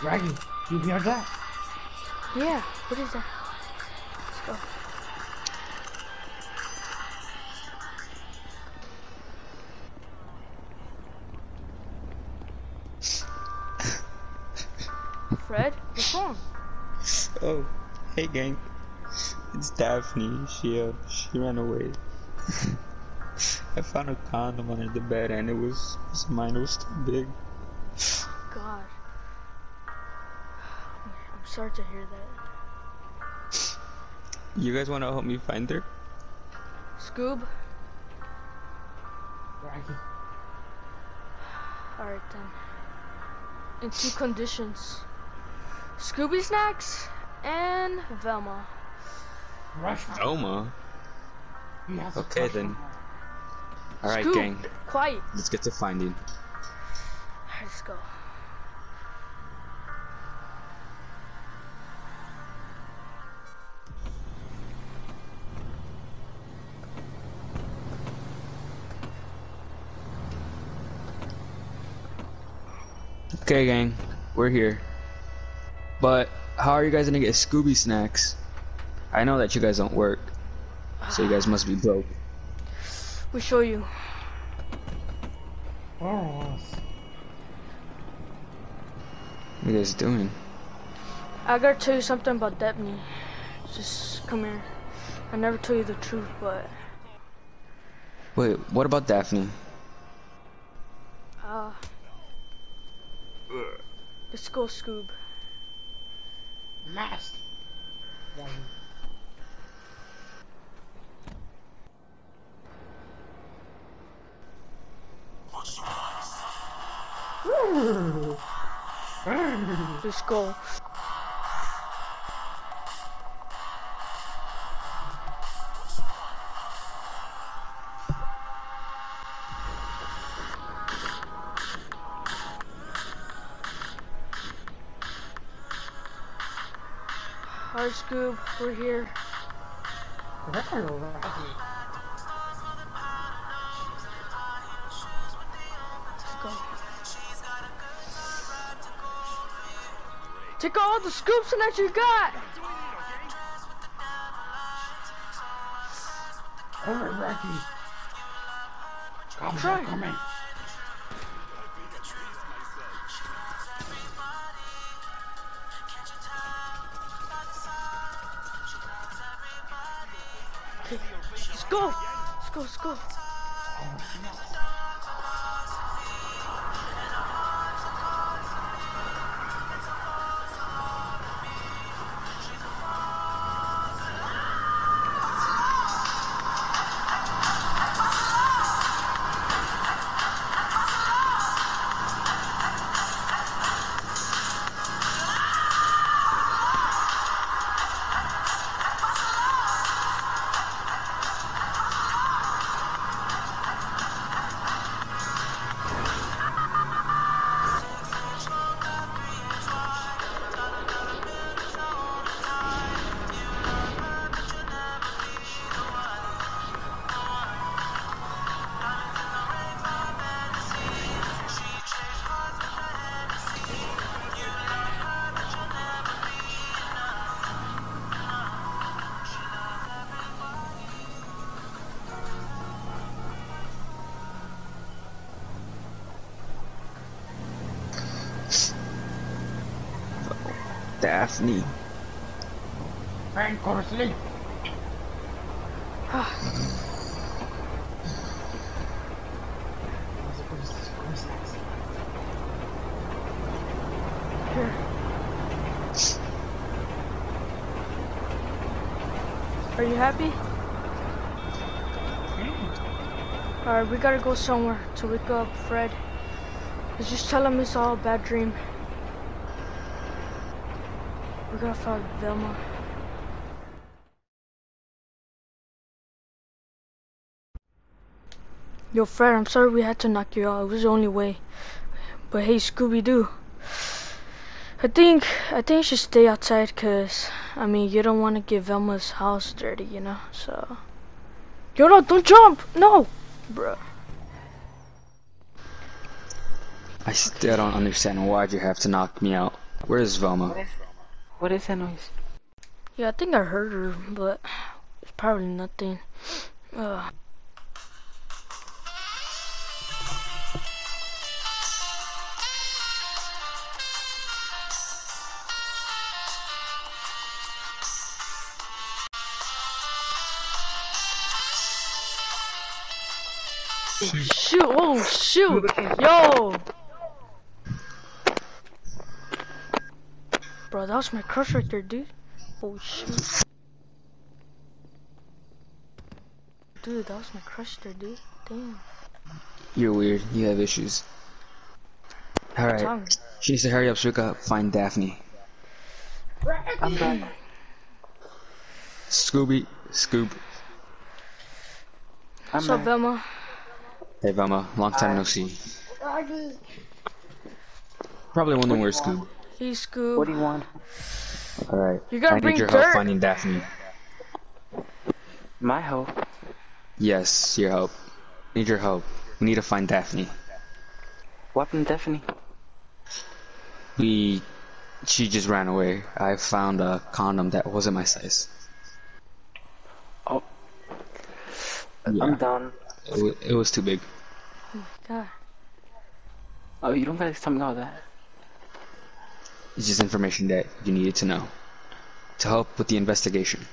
Raggy, you hear that? Yeah, what is that? Let's go. Fred, what's wrong? Oh, hey gang. It's Daphne. She ran away. I found a condom under the bed and it was mine. It was too big. God. I'm sorry to hear that. You guys want to help me find her? Scoob? Raggy. Alright then. In two conditions. Scooby Snacks and Velma. Rush. Velma? You have to Okay rush then. him. Alright Scoob, gang, quiet. let's get to finding. Alright, let's go. Okay gang, we're here. But how are you guys gonna get Scooby Snacks? I know that you guys don't work, so you guys must be broke. We'll show you. Where was? What are you guys doing? I gotta tell you something about Daphne. Just come here. I never tell you the truth, but Wait, what about Daphne? let's go, Scoob. Mask. Raggy. Let's go. Alright, Scoob, we're here. Where, Raggy? Let's go. Take all the scoops that you got. Hurry, Raggy. Come Try. on, come in. Okay, let's go. Let's go, let's go. Daphne. Frank, go to sleep. Here. Are you happy? Alright, we gotta go somewhere to wake up Fred. Let's just tell him it's all a bad dream. We gotta find Velma. Yo, Fred, I'm sorry we had to knock you out. It was the only way. But hey, Scooby-Doo. I think you should stay outside, cause I mean you don't want to get Velma's house dirty, you know. So, yo, no, don't jump, no, bruh. I still don't understand why'd you have to knock me out. Where is Velma? What is that noise? Yeah, I think I heard her, but it's probably nothing. Shoot! Oh shoot! Yo! Bro, that was my crush right there, dude. Oh shoot. Dude, that was my crush there, dude. Damn. You're weird. You have issues. Alright. Tongue. She needs to hurry up so we can find Daphne. I'm done. Scooby. Scoob. What's up, Velma? Hey Velma. Long time no see. Rocky. Probably wondering where's Scoob. Hey, Scoob. What do you want? Alright. You gotta I bring need your help dirt. finding Daphne. My help. Yes, your help. Need your help. We need to find Daphne. What happened to Daphne? She just ran away. I found a condom that wasn't my size. Oh. Yeah. I'm done. It was too big. Oh my god. Oh, you don't gotta tell me all that. It's just information that you needed to know to help with the investigation.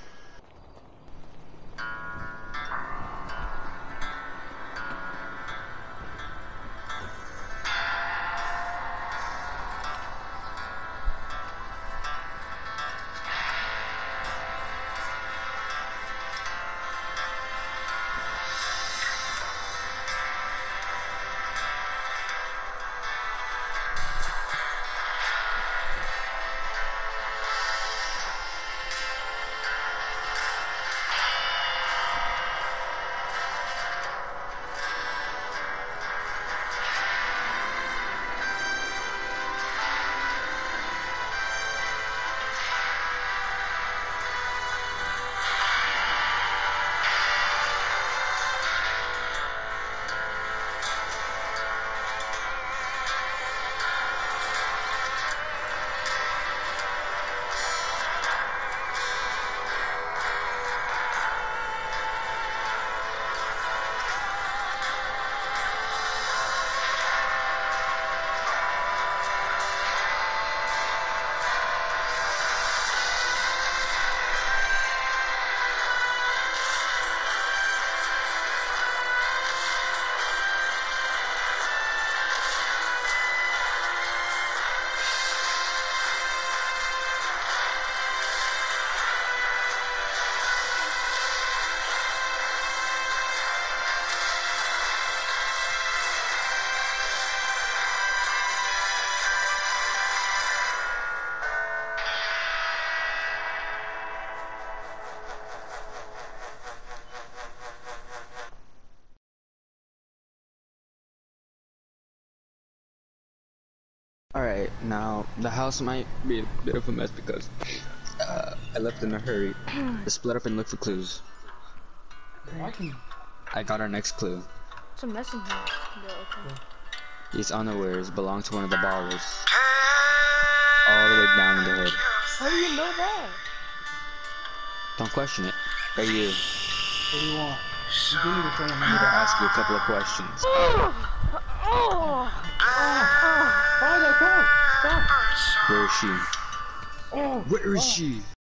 Alright, now the house might be a bit of a mess because I left in a hurry to split up and look for clues. Rocky. I got our next clue. It's a mess in here. Yeah, okay. These unawares belong to one of the ballers. All the way down in the hood. How do you know that? Don't question it. Hey you. What do you want? You do need to tell me. I need to ask you a couple of questions. Father, come! Stop! Where is she? Oh! Where is she?